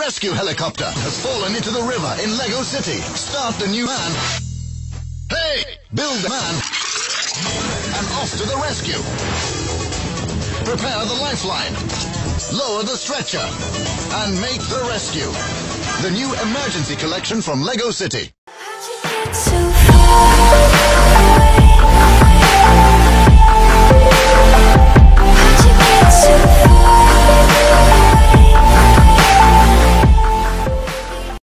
rescue helicopter has fallen into the river in Lego City. Start the new man. Hey! Build the man. And off to the rescue. Prepare the lifeline. Lower the stretcher. And make the rescue. The new emergency collection from Lego City. How'd you get so far?